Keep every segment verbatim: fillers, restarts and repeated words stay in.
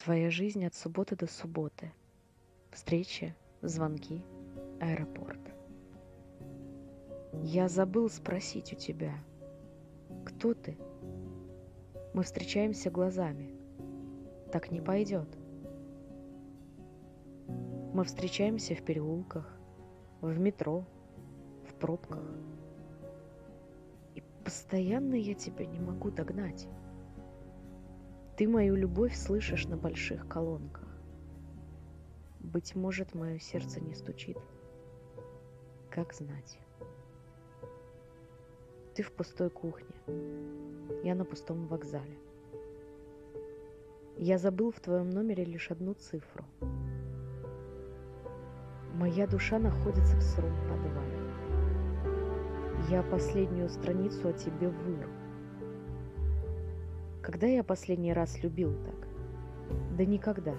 Твоя жизнь от субботы до субботы. Встречи, звонки, аэропорт. Я забыл спросить у тебя, кто ты? Мы встречаемся глазами. Так не пойдет. Мы встречаемся в переулках, в метро, в пробках. И постоянно я тебя не могу догнать. Ты мою любовь слышишь на больших колонках. Быть может, мое сердце не стучит. Как знать. Ты в пустой кухне, я на пустом вокзале. Я забыл в твоем номере лишь одну цифру. Моя душа находится в сыром подвале. Я последнюю страницу о тебе выру. Когда я последний раз любил так? Да никогда.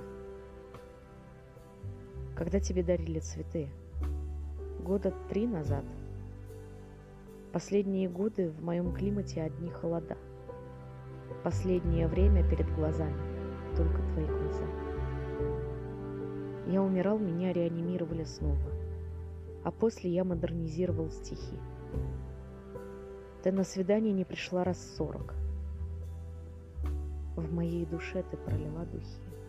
Когда тебе дарили цветы? Года три назад. Последние годы в моем климате одни холода. Последнее время перед глазами только твои глаза. Я умирал, меня реанимировали снова. А после я модернизировал стихи. Ты на свидание не пришла раз сорок. В моей душе ты пролила духи.